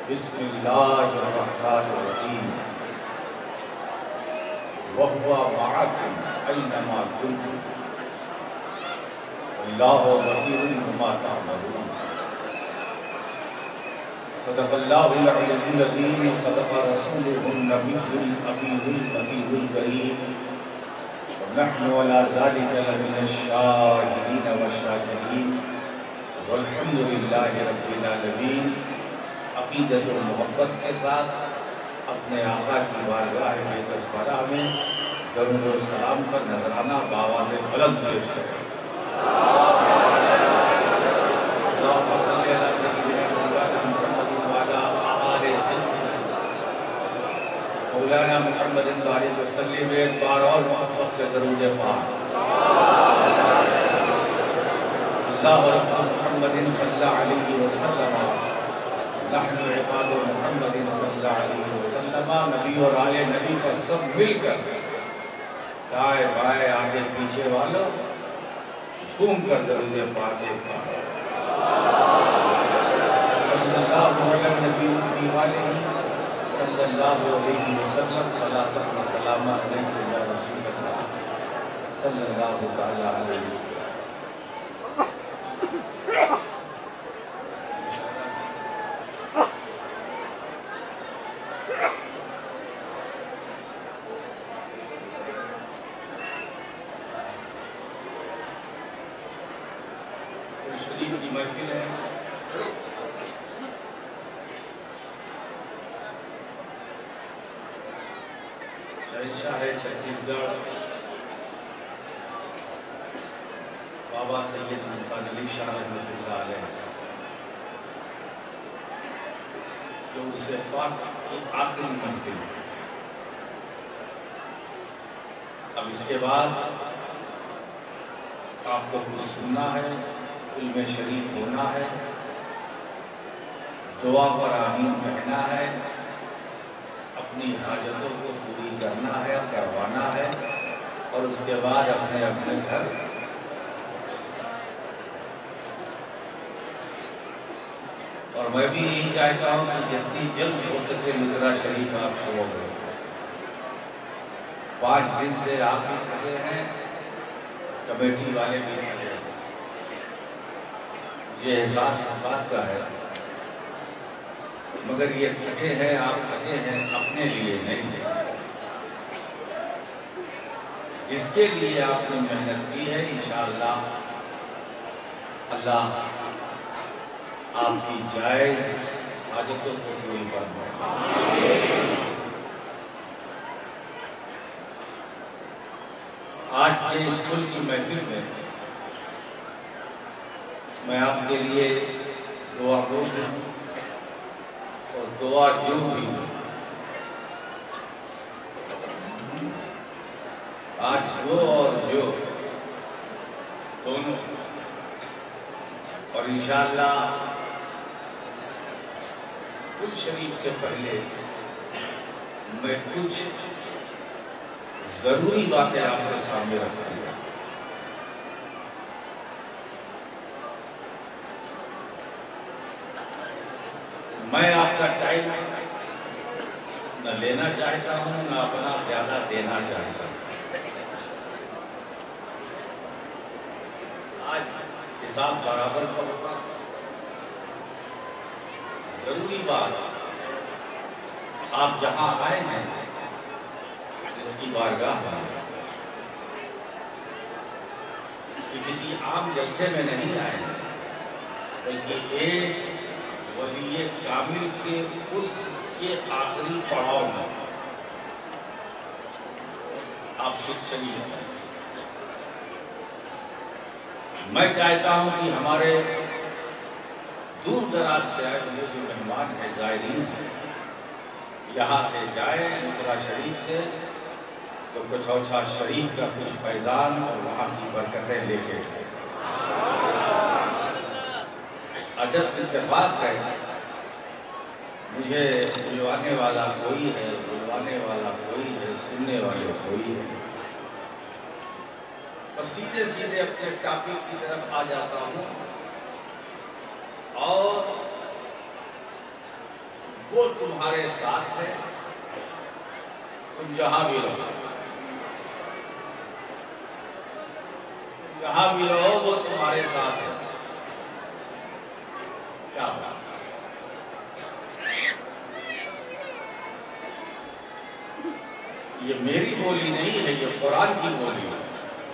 بسم اللہ الرحمن الرحیم وَهُوَ مَعَكُمْ أَيْنَمَا كُنتُمْ وَاللَّهُ بَصِيرٌ بِمَا تَعْمَلُونَ صدق اللہ العلی العظیم وصدق رسولہ النبی الامین المکین الکریم ونحن علی ذلک لمن الشاہدین والشاکرین والحمد للہ رب العالمین۔ عقیدت و محبت کے ساتھ اپنے آقا کی بارگاہ بے کسبارہ میں درود و سلام پر نذرانہ بآواز بلند پیش کریں۔ اللہم صلی علی سیدنا مولانا محمد وعلی آلِ سیدنا مولانا محمد بارک وسلم۔ ایک بار اور محبت سے درود پاک۔ اللہ رب محمد صلی اللہ علیہ وسلم نحن عباد محمد صلی اللہ علیہ وسلم۔ نبی اور آل نبی پر سب مل کر دائیں بائیں آگے پیچھے والوں جھوم کر درود پاک ایک بار صلی اللہ علیہ نبی علیہ صلی اللہ علیہ وسلم۔ صلاۃ و سلام علیک یا رسول اللہ صلی اللہ تعالی علیہ وسلم۔ شریف کی محفل ہے، شہنشاہ چھتیس گڑھ بابا سید عرفان علی شاہ رحمۃ اللہ علیہ جو اسے پاک کی آخری محفل ہے۔ اب اس کے بعد آپ کو کچھ سننا ہے، علم شریف ہونا ہے، دعا پر آمین کہنا ہے، اپنی حاجتوں کو پوری کرنا ہے، کروانا ہے، اور اس کے بعد اپنے اپنے گھر اور میں بھی یہی چاہتا ہوں کہ جتنی جلد ہو سکے مدرہ شریف آپ شروع کریں۔ 5 دن سے آپ بھی تھکے ہیں، کمیٹی والے بھی تھکے ہیں۔ یہ احساس اس بات کا ہے، مگر یہ تھکے ہیں، آپ تھکے ہیں اپنے لیے نہیں ہے، جس کے لیے آپ نے محنت کی ہے انشاءاللہ اللہ آپ کی جائز حاجتوں کو پوری فرمائے۔ آج کے اسکول کی محفل میں میں آپ کے لیے دعا گو ہوں اور دعا جو بھی ہوں۔ آج گو اور جو دونوں، اور انشاءاللہ کل شریف سے پہلے میں کچھ ضروری باتیں آپ کے سامنے رکھوں گا۔ میں آپ کا ٹائم نہ لینا چاہتا ہوں، نہ اپنا زیادہ دینا چاہتا ہوں۔ آج حساب برابر کا ہوگا۔ ضروری بات، آپ جہاں آئے ہیں جس کی بارگاہ میں، کہ کسی عام جلسے میں نہیں آئے ہیں، بلکہ ایک ولی کامل کے اس کے آخری پڑاؤ میں آپ شریک ہیں۔ میں چاہتا ہوں کہ ہمارے دور دراز سے آئے ہوئے جو مہمان ہیں، زائرین ہیں، یہاں سے جائیں مدرہ شریف سے تو کچھ اوچھا شریف کا کچھ فیضان اور وہاں کی برکتیں لے کے عجب اتفاق ہے، مجھے بلوانے والا کوئی ہے، بلوانے والا کوئی ہے، سننے والے کوئی ہے، اور سیدھے سیدھے اپنے ٹاپک کی طرف آ جاتا ہوں۔ اور وہ تمہارے ساتھ ہے، تم جہاں بھی رہو، جہاں بھی رہو وہ تمہارے ساتھ ہے. کیا بات؟ یہ میری بولی نہیں ہے، یہ قرآن کی بولی ہے.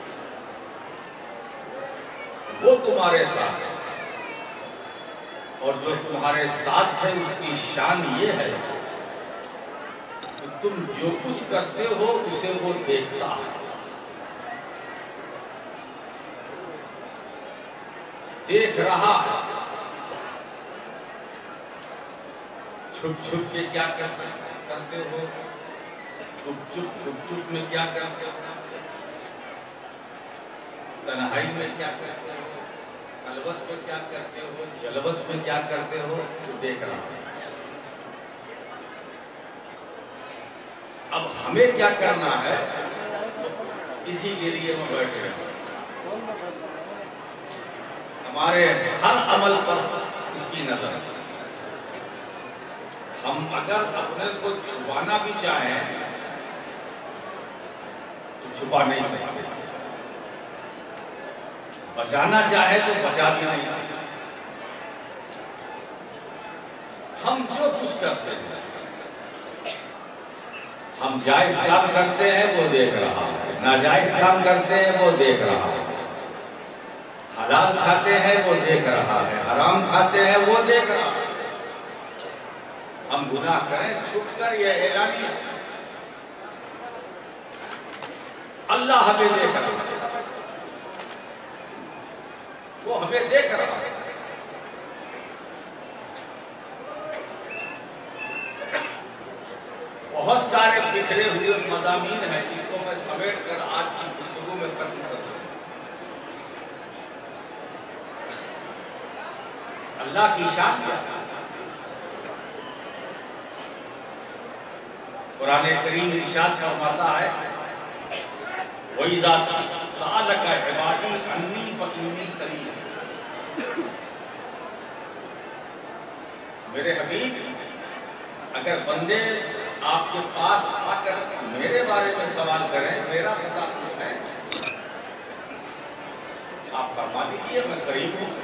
وہ تمہارے ساتھ ہے، اور جو تمہارے ساتھ ہے اس کی شان یہ ہے کہ تم جو کچھ کرتے ہو اسے وہ دیکھتا ہے. دیکھ رہا ہے. چھپ چھپ کے کیا کرتے ہو، چھپ چھپ میں کیا کرتے ہو، تنہائی میں کیا کرتے ہو، خلوت میں کیا کرتے ہو، جلوت میں کیا کرتے ہو، تو دیکھ رہا ہے. اب ہمیں کیا کرنا ہے، اسی کے لیے ہم بیٹھے ہیں. ہمارے ہر عمل پر اس کی نظر ہے. ہم اگر اپنے کو چھپانا بھی چاہیں تو چھپا نہیں سکتے، بچانا چاہے تو بچا بھی نہیں سکتے. ہم جو کچھ کرتے ہیں، ہم جائز کام کرتے ہیں وہ دیکھ رہا ہے، ناجائز کام کرتے ہیں وہ دیکھ رہا ہے، حلال کھاتے ہیں وہ دیکھ رہا ہے، حرام کھاتے ہیں وہ دیکھ رہا ہے. ہم گناہ کریں چھپ کر یا اعلانیہ، اللہ ہمیں دیکھ رہا ہے، وہ ہمیں دیکھ رہا ہے. بہت سارے بکھرے ہوئے مضامین ہیں جن کو میں سمیٹ کر آج کی گفتگو میں ختم کر دوں. اللہ کی شان کیا ہے؟ قرآن کریم ارشاد فرماتا ہے وَإِذَا سَأَلَكَ عِبَادِي عَنِّي فَإِنِّي قَرِيبٌ. میرے حبیب، اگر بندے آپ کے پاس آ کر میرے بارے میں سوال کریں، میرا پتہ پوچھیں، آپ فرما دیجیے میں قریب ہوں.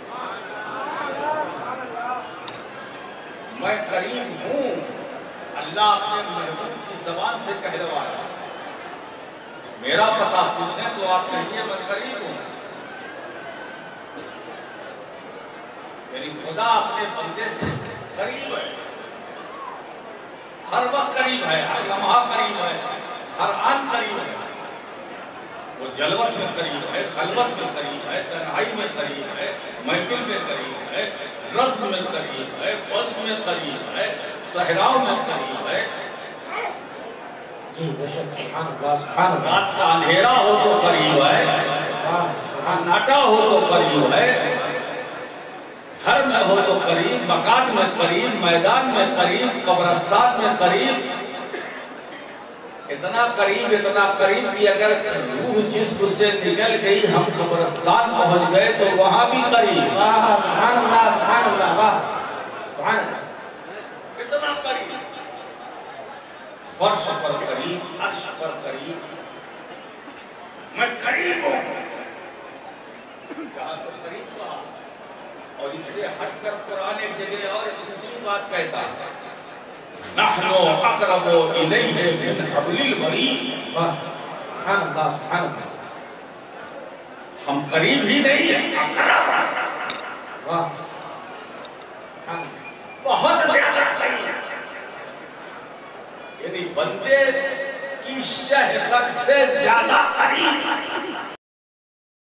میں قریب ہوں. اللہ اپنے محبوب کی زبان سے کہلوایا. میرا پتہ پوچھیں تو آپ کہیے میں قریب ہوں. یعنی خدا اپنے بندے سے قریب ہے، ہر وقت قریب ہے، ہر لمحہ قریب ہے، ہر آن قریب ہے. وہ جلوت میں قریب ہے، خلوت میں قریب ہے، تنہائی میں قریب ہے، محفل میں قریب ہے، رزم میں قریب ہے، بزم میں قریب ہے، صحراؤں میں قریب ہے. رات کا اندھیرا ہو تو قریب ہے، سناٹا ہو تو قریب ہے، گھر میں ہو تو قریب، مکان میں قریب، میدان میں قریب، قبرستان میں قریب. اتنا قریب کہ اگر روح جسم سے نکل گئی، ہم قبرستان پہنچ گئے تو وہاں بھی قریب. سبحان اللہ، سبحان اللہ، واہ سبحان اللہ. اتنا قریب، فرش پر قریب، عرش پر قریب. میں قریب ہوں. کہا تو قریب کہا. اور اس سے ہٹ کر قرآن ایک جگہ اور ایک دوسری بات کہتا ہے نحن اقرب الیہ من حبل الورید. سبحان اللہ، سبحان اللہ. ہم قریب ہی نہیں ہیں، اقرب، واہ بہت زیادہ قریب. یعنی بندے کی شہرت سے زیادہ قریب.